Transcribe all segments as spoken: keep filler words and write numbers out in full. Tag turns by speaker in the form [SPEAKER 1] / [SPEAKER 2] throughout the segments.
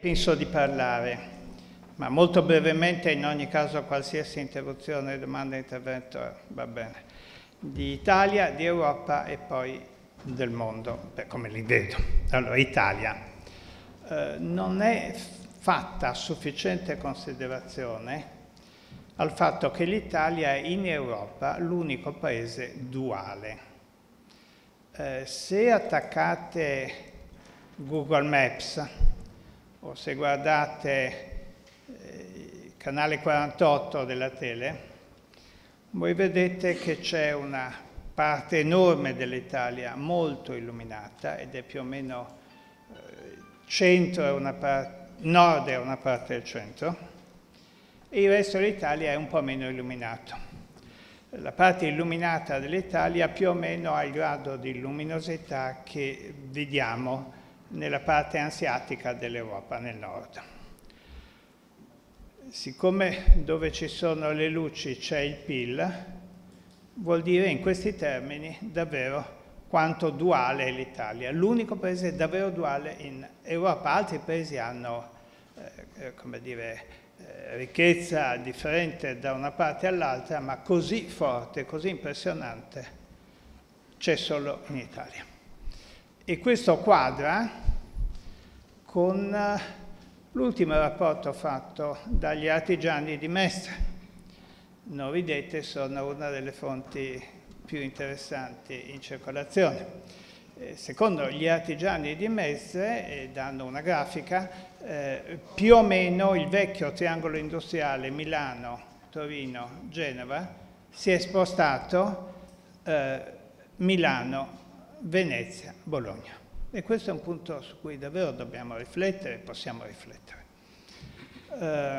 [SPEAKER 1] penso di parlare, ma molto brevemente, in ogni caso qualsiasi interruzione, domanda, intervento va bene, di Italia, di Europa e poi del mondo, beh, come li vedo. Allora, Italia. Eh, non è fatta sufficiente considerazione al fatto che l'Italia è in Europa l'unico paese duale. Eh, se attaccate Google Maps o se guardate eh, il canale quarantotto della tele, voi vedete che c'è una parte enorme dell'Italia molto illuminata ed è più o meno eh, centro è una parte, nord è una parte del centro e il resto dell'Italia è un po' meno illuminato. La parte illuminata dell'Italia più o meno ha il grado di luminosità che vediamo nella parte anseatica dell'Europa, nel nord. Siccome dove ci sono le luci c'è il P I L, vuol dire in questi termini davvero quanto duale è l'Italia. L'unico paese davvero duale in Europa. Altri paesi hanno, eh, come dire, eh, ricchezza differente da una parte all'altra, ma così forte, così impressionante c'è solo in Italia. E questo quadra con l'ultimo rapporto fatto dagli artigiani di Mestre. Non ridete, sono una delle fonti più interessanti in circolazione. Eh, secondo gli artigiani di Mestre, e danno una grafica, eh, più o meno il vecchio triangolo industriale Milano, Torino, Genova si è spostato eh, Milano, Venezia, Bologna. E questo è un punto su cui davvero dobbiamo riflettere, possiamo riflettere. Eh,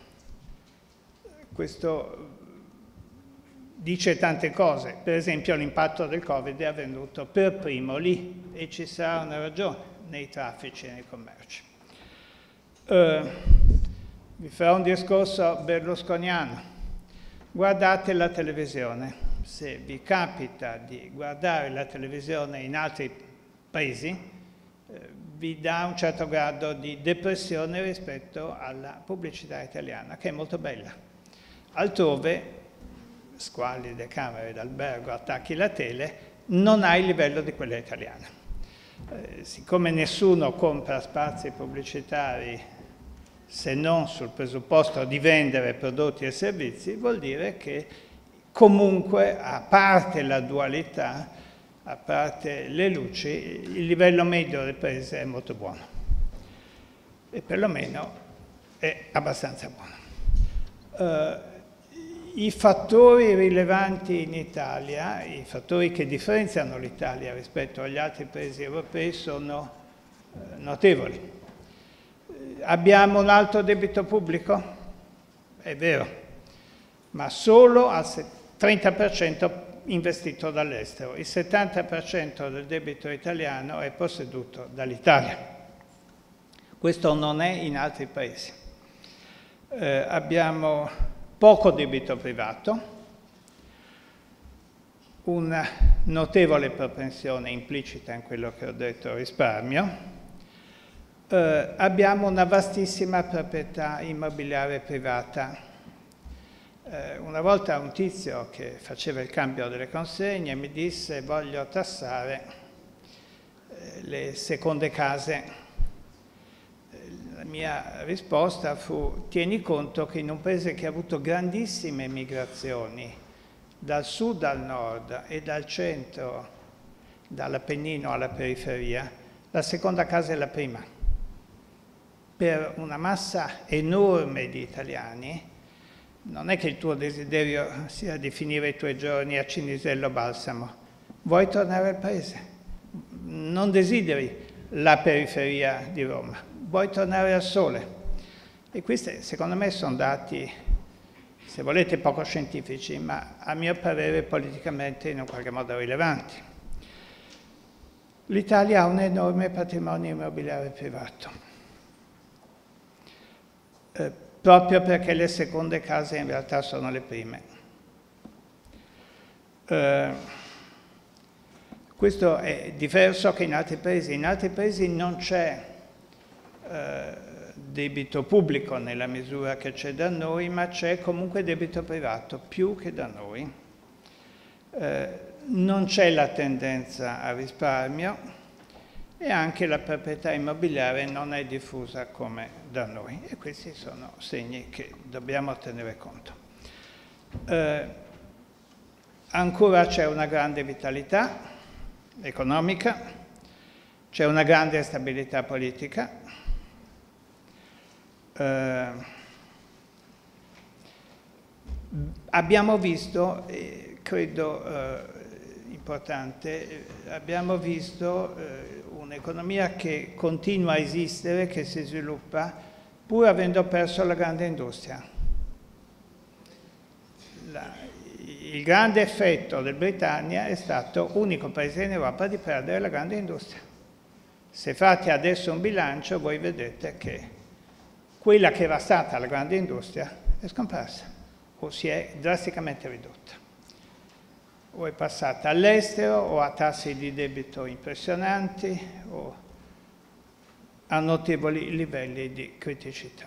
[SPEAKER 1] questo dice tante cose, per esempio l'impatto del Covid è avvenuto per primo lì e ci sarà una ragione nei traffici e nei commerci. Eh, vi farò un discorso berlusconiano. Guardate la televisione. Se vi capita di guardare la televisione in altri paesi, eh, vi dà un certo grado di depressione rispetto alla pubblicità italiana, che è molto bella. Altrove, squallide camere d'albergo, attacchi la tele, non ha il livello di quella italiana. Eh, siccome nessuno compra spazi pubblicitari se non sul presupposto di vendere prodotti e servizi, vuol dire che comunque, a parte la dualità, a parte le luci, il livello medio del paese è molto buono. E perlomeno è abbastanza buono. Uh, I fattori rilevanti in Italia, i fattori che differenziano l'Italia rispetto agli altri paesi europei sono uh, notevoli. Uh, abbiamo un alto debito pubblico? È vero, ma solo al trenta per cento investito dall'estero. Il settanta per cento del debito italiano è posseduto dall'Italia. Questo non è in altri paesi. Eh, abbiamo poco debito privato, una notevole propensione implicita in quello che ho detto al risparmio, eh, abbiamo una vastissima proprietà immobiliare privata. Eh, una volta un tizio che faceva il cambio delle consegne mi disse: voglio tassare eh, le seconde case. Eh, la mia risposta fu: tieni conto che in un paese che ha avuto grandissime migrazioni dal sud al nord e dal centro, dall'Appennino alla periferia, la seconda casa è la prima. Per una massa enorme di italiani non è che il tuo desiderio sia di finire i tuoi giorni a Cinisello Balsamo. Vuoi tornare al paese? Non desideri la periferia di Roma. Vuoi tornare al sole. E questi, secondo me, sono dati, se volete, poco scientifici, ma a mio parere politicamente in un qualche modo rilevanti. L'Italia ha un enorme patrimonio immobiliare privato. Eh, proprio perché le seconde case in realtà sono le prime. Eh, questo è diverso che in altri paesi. In altri paesi non c'è eh, debito pubblico nella misura che c'è da noi, ma c'è comunque debito privato, più che da noi. Eh, non c'è la tendenza al risparmio e anche la proprietà immobiliare non è diffusa come da noi. E questi sono segni che dobbiamo tenere conto. Eh, ancora c'è una grande vitalità economica, c'è una grande stabilità politica. Eh, abbiamo visto, eh, credo eh, importante, eh, abbiamo visto eh, un'economia che continua a esistere, che si sviluppa, pur avendo perso la grande industria. La, il grande effetto del Britannia è stato unico paese in Europa di perdere la grande industria. Se fate adesso un bilancio, voi vedete che quella che era stata la grande industria è scomparsa o si è drasticamente ridotta. O è passata all'estero o a tassi di debito impressionanti o a notevoli livelli di criticità.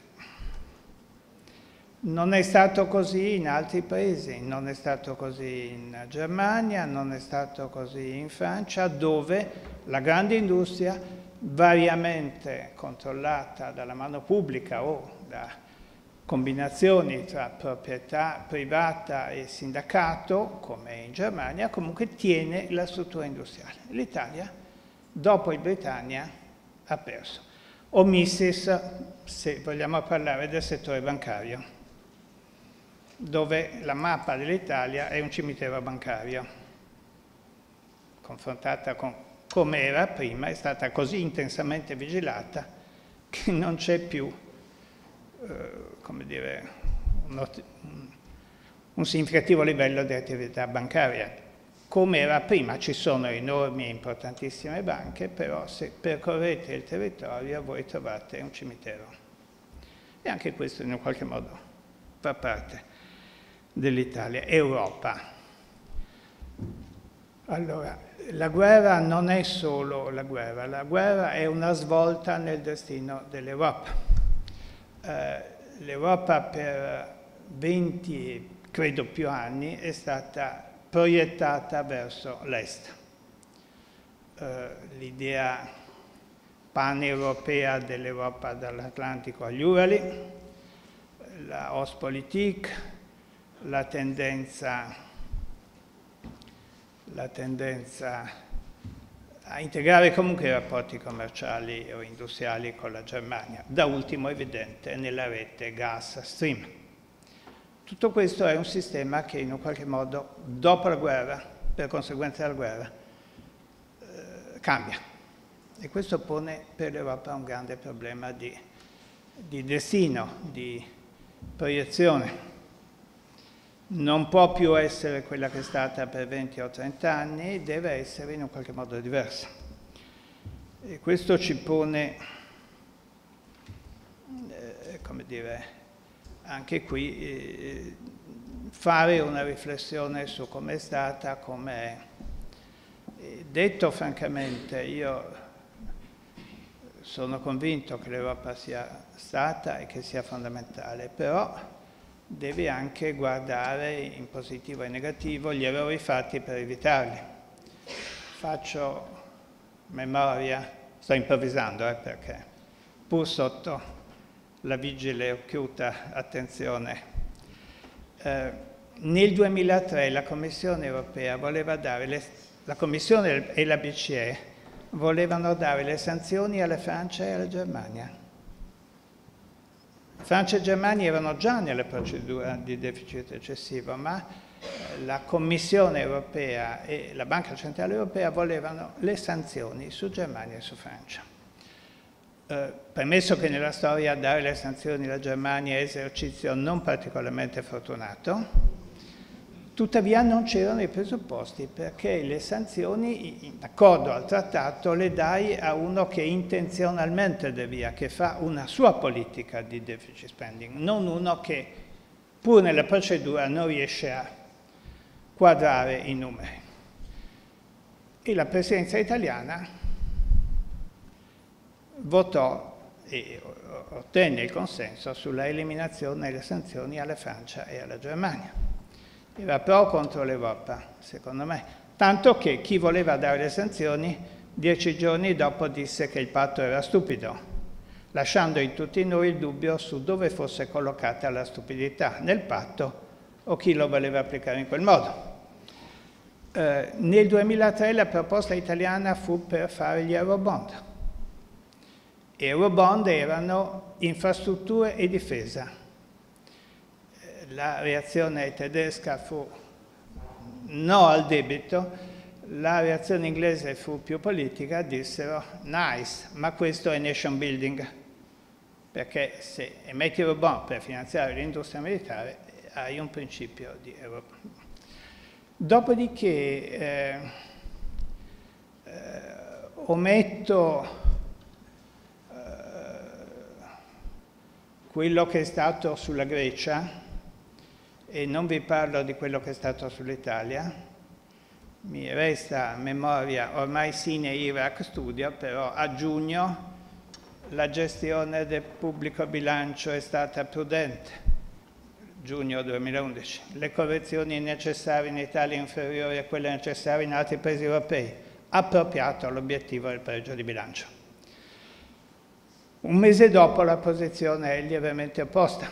[SPEAKER 1] Non è stato così in altri paesi, non è stato così in Germania, non è stato così in Francia, dove la grande industria, variamente controllata dalla mano pubblica o da combinazioni tra proprietà privata e sindacato, come in Germania, comunque tiene la struttura industriale. L'Italia, dopo il Britannia, ha perso. Omissis, se vogliamo parlare del settore bancario, dove la mappa dell'Italia è un cimitero bancario. Confrontata con come era prima, è stata così intensamente vigilata che non c'è più, eh, come dire, un, un significativo livello di attività bancaria. Come era prima, ci sono enormi e importantissime banche, però se percorrete il territorio voi trovate un cimitero. E anche questo in un qualche modo fa parte dell'Italia. Europa. Allora, la guerra non è solo la guerra, la guerra è una svolta nel destino dell'Europa. Eh, L'Europa per venti, credo più anni, è stata proiettata verso l'est. Eh, l'idea paneuropea dell'Europa dall'Atlantico agli Urali, la Ostpolitik, la tendenza la tendenza a integrare comunque i rapporti commerciali o industriali con la Germania, da ultimo evidente nella rete Gas Stream. Tutto questo è un sistema che in un qualche modo, dopo la guerra, per conseguenza della guerra, eh, cambia. E questo pone per l'Europa un grande problema di, di destino, di proiezione. Non può più essere quella che è stata per venti o trenta anni, deve essere in un qualche modo diversa. E questo ci pone, eh, come dire, anche qui, eh, fare una riflessione su com'è stata, com'è. Detto francamente, io sono convinto che l'Europa sia stata e che sia fondamentale, però deve anche guardare in positivo e negativo gli errori fatti per evitarli. Faccio memoria, sto improvvisando eh, perché pur sotto la vigile e occhiuta attenzione, eh, nel duemilatré la Commissione europea voleva dare, le, la Commissione e la B C E volevano dare le sanzioni alla Francia e alla Germania. Francia e Germania erano già nella procedura di deficit eccessivo, ma la Commissione europea e la Banca Centrale Europea volevano le sanzioni su Germania e su Francia. Eh, premesso che nella storia dare le sanzioni alla Germania è esercizio non particolarmente fortunato, tuttavia non c'erano i presupposti perché le sanzioni, in accordo al trattato, le dai a uno che intenzionalmente devia, che fa una sua politica di deficit spending, non uno che pur nella procedura non riesce a quadrare i numeri. E la presidenza italiana votò e ottenne il consenso sulla eliminazione delle sanzioni alla Francia e alla Germania. Era pro contro l'Europa, secondo me, tanto che chi voleva dare le sanzioni dieci giorni dopo disse che il patto era stupido, lasciando in tutti noi il dubbio su dove fosse collocata la stupidità, nel patto o chi lo voleva applicare in quel modo. Eh, nel duemilatré la proposta italiana fu per fare gli Eurobond. Eurobond erano infrastrutture e difesa. La reazione tedesca fu no al debito, la reazione inglese fu più politica, dissero nice, ma questo è nation building, perché se emetti Eurobond per finanziare l'industria militare hai un principio di Eurobond. Dopodiché eh, eh, ometto eh, quello che è stato sulla Grecia e non vi parlo di quello che è stato sull'Italia. Mi resta a memoria ormai sine Iraq studio, però a giugno la gestione del pubblico bilancio è stata prudente. Giugno duemilaundici. Le correzioni necessarie in Italia inferiori a quelle necessarie in altri paesi europei, appropriato all'obiettivo del pareggio di bilancio. Un mese dopo la posizione è lievemente opposta.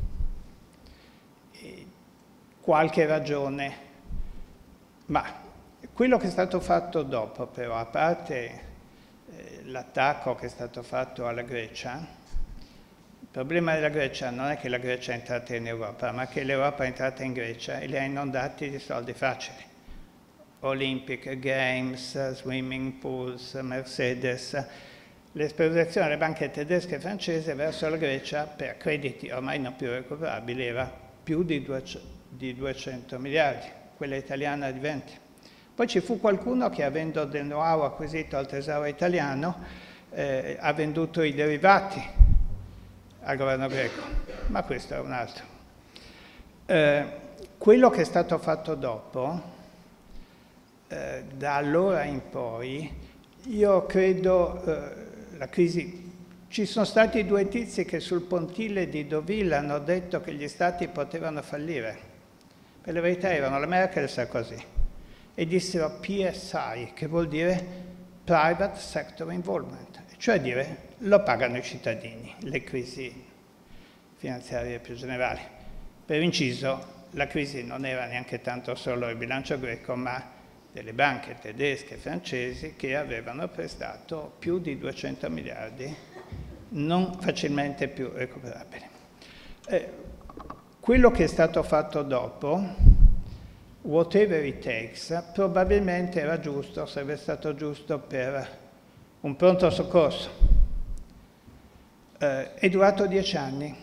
[SPEAKER 1] E qualche ragione, ma quello che è stato fatto dopo, però, a parte eh, l'attacco che è stato fatto alla Grecia, il problema della Grecia non è che la Grecia è entrata in Europa, ma che l'Europa è entrata in Grecia e li ha inondati di soldi facili. Olympic Games, swimming pools, Mercedes. L'esposizione delle banche tedesche e francesi verso la Grecia per crediti ormai non più recuperabili era più di duecento miliardi, quella italiana di venti. Poi ci fu qualcuno che, avendo del know-how acquisito al Tesoro italiano, eh, ha venduto i derivati al governo greco, ma questo è un altro. Eh, quello che è stato fatto dopo, eh, da allora in poi, io credo, eh, la crisi, ci sono stati due tizi che sul pontile di Deauville hanno detto che gli stati potevano fallire. Per la verità erano la Merkel e Sarkozy, e dissero P S I, che vuol dire Private Sector Involvement, cioè dire lo pagano i cittadini, le crisi finanziarie più generali. Per inciso, la crisi non era neanche tanto solo il bilancio greco, ma delle banche tedesche e francesi che avevano prestato più di duecento miliardi non facilmente più recuperabili. Eh, quello che è stato fatto dopo, whatever it takes, probabilmente era giusto, sarebbe stato giusto per un pronto soccorso. Eh, è durato dieci anni.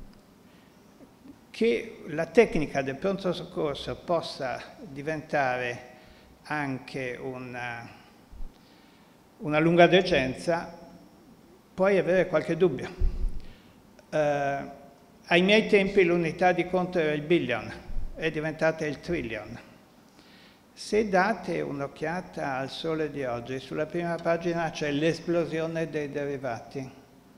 [SPEAKER 1] Che la tecnica del pronto soccorso possa diventare anche una, una lunga degenza, puoi avere qualche dubbio. Eh, ai miei tempi l'unità di conto era il billion, è diventata il trillion. Se date un'occhiata al Sole di oggi, sulla prima pagina c'è l'esplosione dei derivati,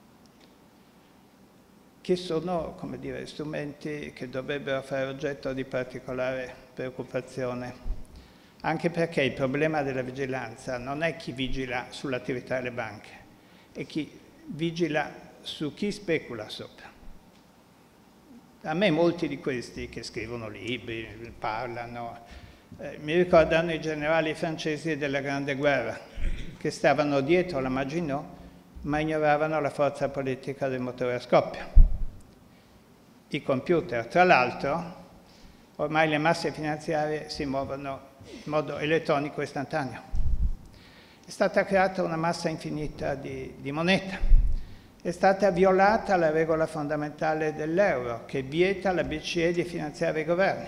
[SPEAKER 1] che sono, come dire, strumenti che dovrebbero fare oggetto di particolare preoccupazione, anche perché il problema della vigilanza non è chi vigila sull'attività delle banche, è chi vigila su chi specula sopra. A me molti di questi che scrivono libri, parlano, eh, mi ricordano i generali francesi della Grande Guerra, che stavano dietro la Maginot, ma ignoravano la forza politica del motore a scoppio. I computer, tra l'altro, ormai le masse finanziarie si muovono in modo elettronico istantaneo. È stata creata una massa infinita di, di moneta. È stata violata la regola fondamentale dell'euro, che vieta alla B C E di finanziare i governi.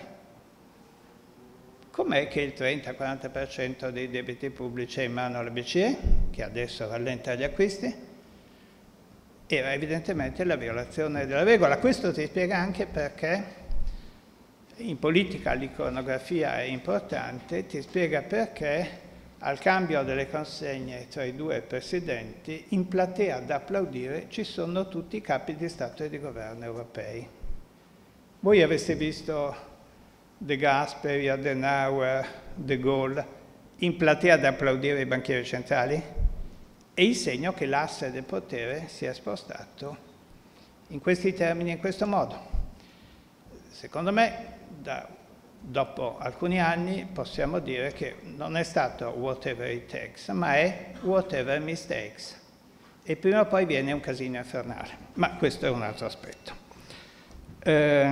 [SPEAKER 1] Com'è che il trenta quaranta per cento dei debiti pubblici è in mano alla B C E, che adesso rallenta gli acquisti? Era evidentemente la violazione della regola. Questo ti spiega anche perché in politica l'iconografia è importante, ti spiega perché al cambio delle consegne tra i due presidenti, in platea ad applaudire ci sono tutti i capi di Stato e di governo europei. Voi avreste visto De Gasperi, Adenauer, De Gaulle in platea ad applaudire i banchieri centrali? È il segno che l'asse del potere si è spostato in questi termini, in questo modo. Secondo me, da, dopo alcuni anni, possiamo dire che non è stato whatever it takes, ma è whatever mistakes. E prima o poi viene un casino infernale. Ma questo è un altro aspetto. Eh,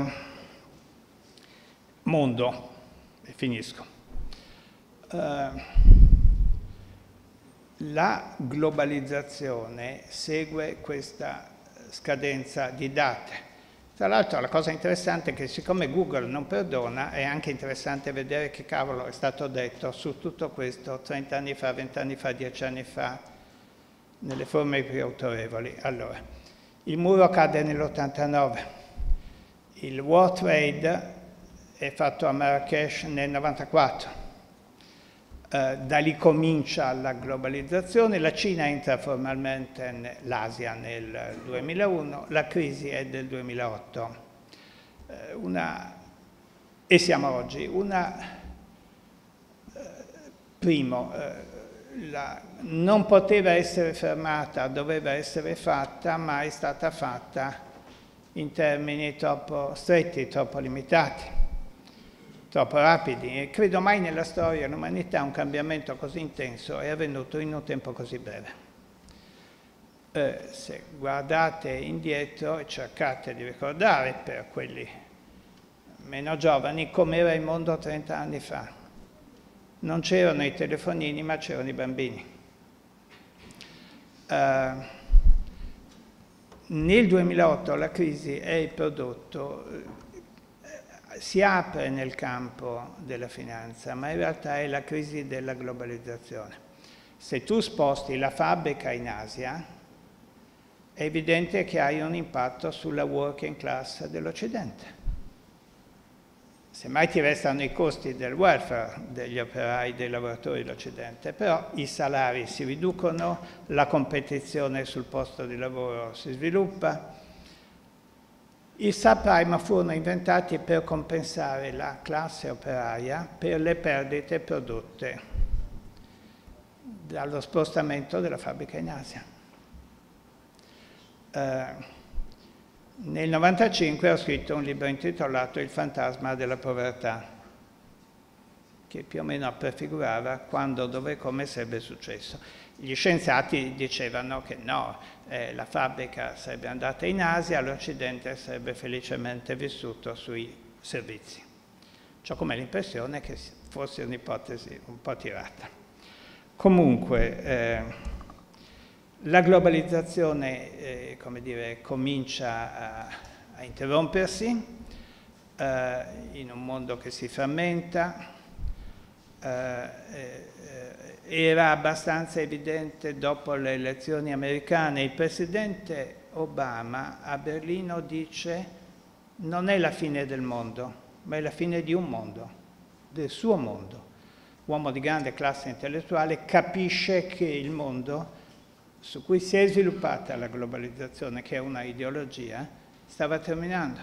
[SPEAKER 1] mondo, e finisco. Eh, la globalizzazione segue questa scadenza di date. Tra l'altro la cosa interessante è che siccome Google non perdona, è anche interessante vedere che cavolo è stato detto su tutto questo trenta anni fa, venti anni fa, dieci anni fa, nelle forme più autorevoli. Allora, il muro cade nell'ottantanove, il World Trade è fatto a Marrakesh nel novantaquattro, Uh, da lì comincia la globalizzazione, la Cina entra formalmente nell'Asia nel duemilauno, la crisi è del duemilaotto. Uh, una, e siamo oggi. Una, uh, primo, la, non poteva essere fermata, doveva essere fatta, ma è stata fatta in termini troppo stretti, troppo limitati, troppo rapidi, e credo mai nella storia dell'umanità un cambiamento così intenso è avvenuto in un tempo così breve. Eh, se guardate indietro e cercate di ricordare, per quelli meno giovani, com'era il mondo trenta anni fa. Non c'erano i telefonini, ma c'erano i bambini. Eh, nel duemilaotto la crisi è il prodotto, si apre nel campo della finanza, ma in realtà è la crisi della globalizzazione. Se tu sposti la fabbrica in Asia, è evidente che hai un impatto sulla working class dell'Occidente. Semmai ti restano i costi del welfare degli operai, dei lavoratori dell'Occidente, però i salari si riducono, la competizione sul posto di lavoro si sviluppa. I subprime furono inventati per compensare la classe operaia per le perdite prodotte dallo spostamento della fabbrica in Asia. Eh, nel novantacinque ho scritto un libro intitolato Il fantasma della povertà, che più o meno prefigurava quando, dove e come sarebbe successo. Gli scienziati dicevano che no, eh, la fabbrica sarebbe andata in Asia, l'Occidente sarebbe felicemente vissuto sui servizi. C'ho come l'impressione che fosse un'ipotesi un po' tirata. Comunque, eh, la globalizzazione, eh, come dire, comincia a, a interrompersi eh, in un mondo che si frammenta. Eh, eh, era abbastanza evidente dopo le elezioni americane. Il presidente Obama a Berlino dice: non è la fine del mondo, ma è la fine di un mondo, del suo mondo. Uomo di grande classe intellettuale, capisce che il mondo su cui si è sviluppata la globalizzazione, che è una ideologia, stava terminando.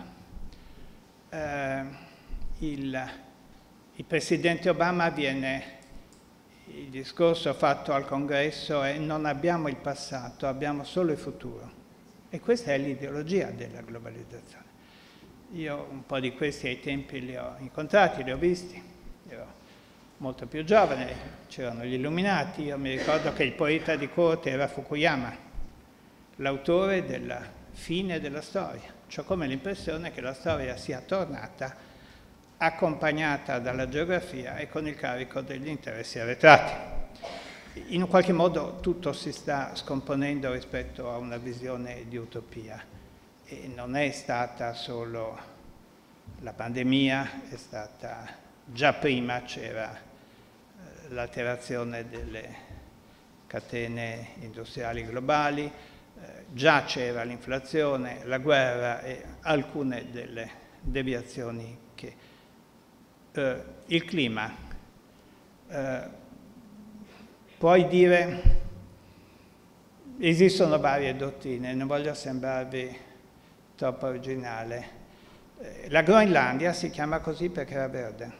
[SPEAKER 1] Eh, il, il presidente Obama viene, il discorso fatto al Congresso è: non abbiamo il passato, abbiamo solo il futuro. E questa è l'ideologia della globalizzazione. Io un po' di questi ai tempi li ho incontrati, li ho visti, ero molto più giovane, c'erano gli illuminati. Io mi ricordo che il poeta di corte era Fukuyama, l'autore della fine della storia. C'ho come l'impressione che la storia sia tornata accompagnata dalla geografia e con il carico degli interessi arretrati. In un qualche modo tutto si sta scomponendo rispetto a una visione di utopia, e non è stata solo la pandemia, è stata già prima, c'era l'alterazione delle catene industriali globali, eh, già c'era l'inflazione, la guerra e alcune delle deviazioni che... Eh, il clima. Eh, puoi dire, esistono varie dottrine, non voglio sembrarvi troppo originale. La Groenlandia si chiama così perché era verde.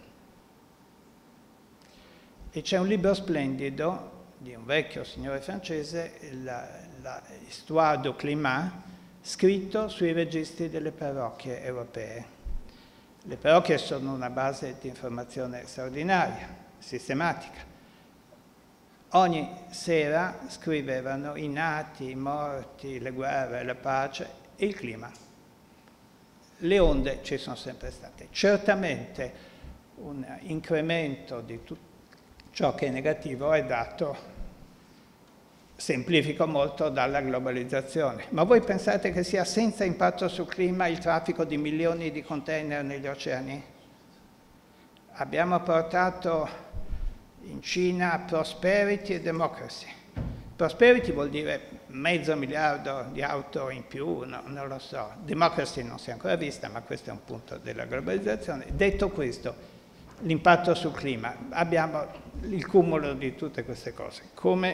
[SPEAKER 1] E c'è un libro splendido di un vecchio signore francese, la, la Histoire du climat, scritto sui registri delle parrocchie europee. Le parrocchie sono una base di informazione straordinaria, sistematica. Ogni sera scrivevano i nati, i morti, le guerre, la pace e il clima. Le onde ci sono sempre state. Certamente un incremento di tutto ciò che è negativo è dato, semplifico molto, dalla globalizzazione. Ma voi pensate che sia senza impatto sul clima il traffico di milioni di container negli oceani? Abbiamo portato in Cina prosperity e democracy. Prosperity vuol dire mezzo miliardo di auto in più, no, non lo so. Democracy non si è ancora vista, ma questo è un punto della globalizzazione. Detto questo, l'impatto sul clima, abbiamo il cumulo di tutte queste cose. Come,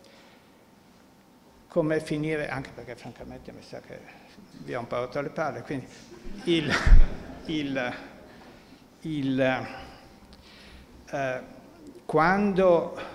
[SPEAKER 1] come finire, anche perché francamente mi sa che vi ho un po' rotto le palle, quindi il, il, il, eh, quando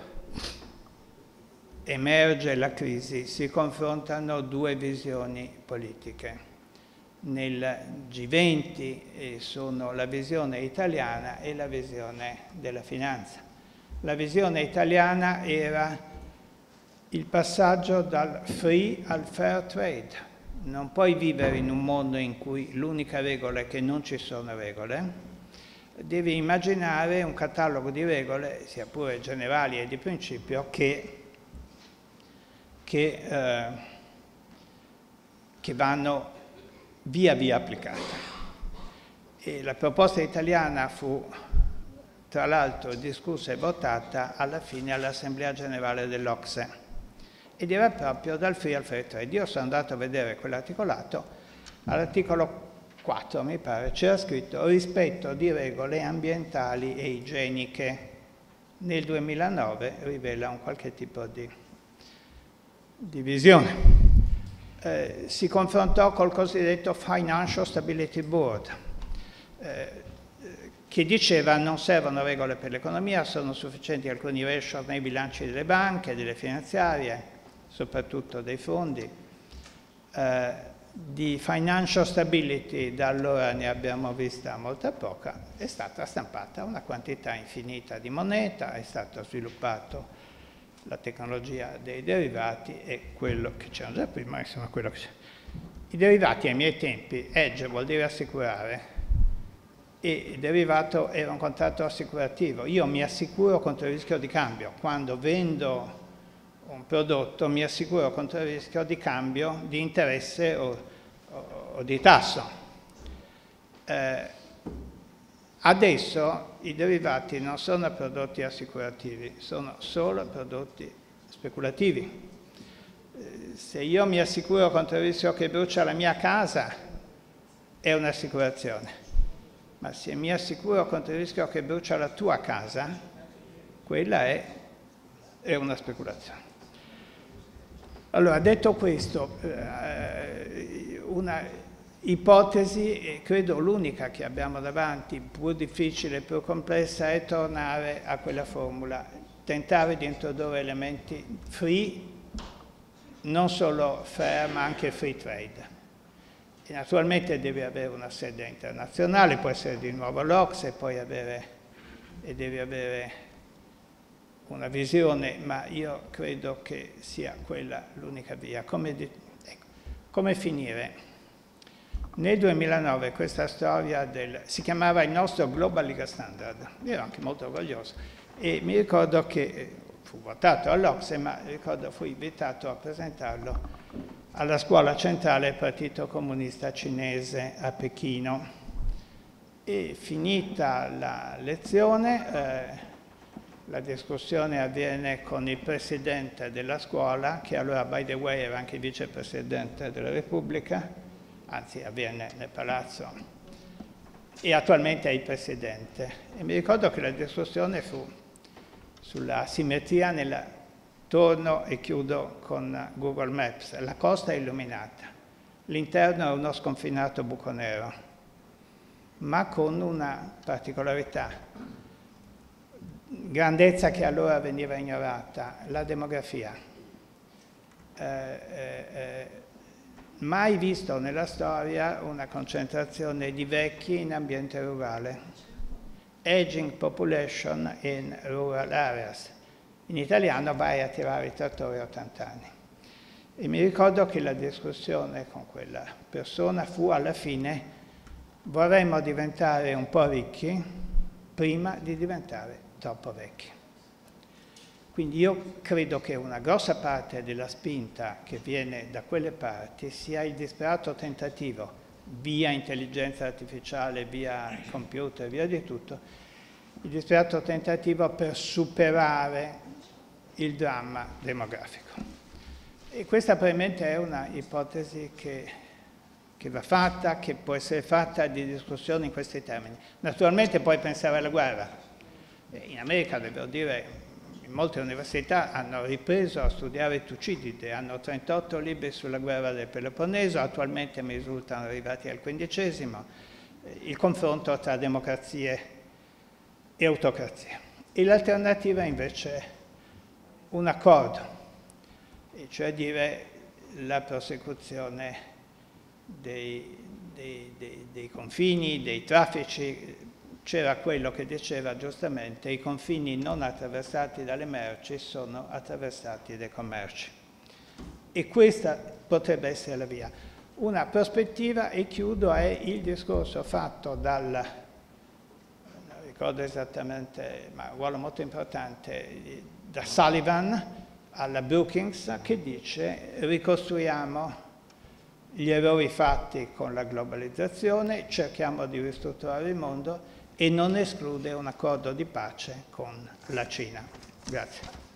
[SPEAKER 1] emerge la crisi si confrontano due visioni politiche. Nel G venti eh, sono la visione italiana e la visione della finanza. La visione italiana era il passaggio dal free al fair trade. Non puoi vivere in un mondo in cui l'unica regola è che non ci sono regole. Devi immaginare un catalogo di regole, sia pure generali e di principio, che, che, eh, che vanno via via applicate. E la proposta italiana fu, tra l'altro, discussa e votata alla fine all'Assemblea Generale dell'O C S E. Ed era proprio dal free al fair trade. Io sono andato a vedere quell'articolato, all'articolo quattro, mi pare, c'era scritto rispetto di regole ambientali e igieniche. Nel duemilanove rivela un qualche tipo di, di visione. Eh, si confrontò col cosiddetto Financial Stability Board, eh, che diceva non servono regole per l'economia, sono sufficienti alcuni ratio nei bilanci delle banche, delle finanziarie, soprattutto dei fondi. Eh, di financial stability da allora ne abbiamo vista molta poca, è stata stampata una quantità infinita di moneta, è stata sviluppato la tecnologia dei derivati e quello che c'era già prima, insomma quello che c'è. I derivati ai miei tempi, hedge vuol dire assicurare, e il derivato era un contratto assicurativo. Io mi assicuro contro il rischio di cambio. Quando vendo un prodotto mi assicuro contro il rischio di cambio, di interesse o, o, o di tasso. Eh, adesso i derivati non sono prodotti assicurativi, sono solo prodotti speculativi. Eh, se io mi assicuro contro il rischio che brucia la mia casa, è un'assicurazione, ma se mi assicuro contro il rischio che brucia la tua casa, quella è, è una speculazione. Allora, detto questo, eh, una ipotesi, e credo l'unica che abbiamo davanti, più difficile, più complessa, è tornare a quella formula, tentare di introdurre elementi free, non solo fair, ma anche free trade. E naturalmente deve avere una sede internazionale, può essere di nuovo l'O C S E, poi avere, e deve avere una visione, ma io credo che sia quella l'unica via. Come, di, ecco, come finire? Nel duemilanove questa storia del, si chiamava il nostro Global Legal Standard, io ero anche molto orgoglioso, e mi ricordo che fu votato all'O C S E, ma ricordo fui invitato a presentarlo alla scuola centrale del Partito Comunista Cinese a Pechino. E finita la lezione, eh, la discussione avviene con il presidente della scuola, che allora, by the way, era anche il vicepresidente della Repubblica, anzi avviene nel palazzo, e attualmente è il presidente. E mi ricordo che la discussione fu sulla simmetria nella Torno e chiudo con Google Maps. La costa è illuminata, l'interno è uno sconfinato buco nero, ma con una particolarità, grandezza che allora veniva ignorata, la demografia. Eh, eh, eh, mai visto nella storia una concentrazione di vecchi in ambiente rurale. Aging population in rural areas. In italiano vai a tirare i trattori a ottanta anni. E mi ricordo che la discussione con quella persona fu alla fine: vorremmo diventare un po' ricchi prima di diventare troppo vecchi. Quindi io credo che una grossa parte della spinta che viene da quelle parti sia il disperato tentativo, via intelligenza artificiale, via computer, via di tutto, il disperato tentativo per superare il dramma demografico. E questa probabilmente è una ipotesi che, che va fatta, che può essere fatta di discussione in questi termini. Naturalmente puoi pensare alla guerra. In America, devo dire, in molte università hanno ripreso a studiare Tucidide, hanno trentotto libri sulla guerra del Peloponneso, attualmente mi risultano arrivati al quindicesimo, il confronto tra democrazie e autocrazie. E l'alternativa invece è un accordo, e cioè dire la prosecuzione dei, dei, dei, dei confini, dei traffici. C'era quello che diceva giustamente: i confini non attraversati dalle merci sono attraversati dai commerci. E questa potrebbe essere la via. Una prospettiva, e chiudo, è il discorso fatto dal, non ricordo esattamente, ma un ruolo molto importante, da Sullivan alla Brookings, che dice: ricostruiamo gli errori fatti con la globalizzazione, cerchiamo di ristrutturare il mondo, e non esclude un accordo di pace con la Cina. Grazie.